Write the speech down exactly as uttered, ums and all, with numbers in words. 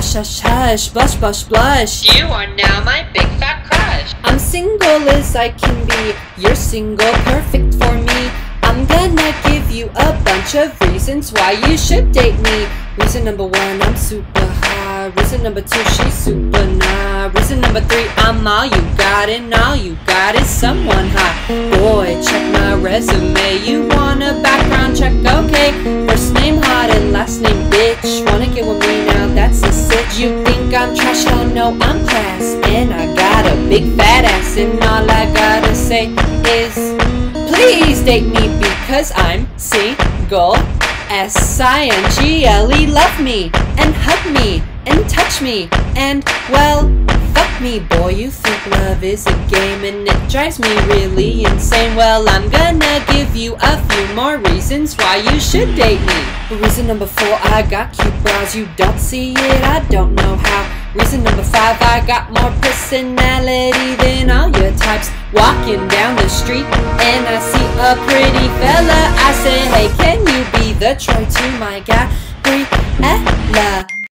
Hush, hush, hush, blush, blush, blush. You are now my big fat crush. I'm single as I can be. You're single, perfect for me. I'm gonna give you a bunch of reasons why you should date me. Reason number one, I'm super high. Reason number two, she's super nah. Reason number three, I'm all you got, and all you got is someone hot. Boy, check my resume. You want a background check? Okay. First name hot and last name bitch. Wanna get with me now? That's a sitch. You think I'm trash? Oh no, I'm class, and I got a big fat ass, and all I gotta say is, please date me because I'm single. S I N G L E, love me, and hug me, and touch me, and, well, fuck me, boy. You think love is a game, and it drives me really insane. Well, I'm gonna give you a few more reasons why you should date me. Reason number four, I got cute brows. You don't see it, I don't know how. Reason number five, I got more personality than all your types. Walking down the street and I see a pretty fella, I say, hey, can you be the Troy to my guy? Ella?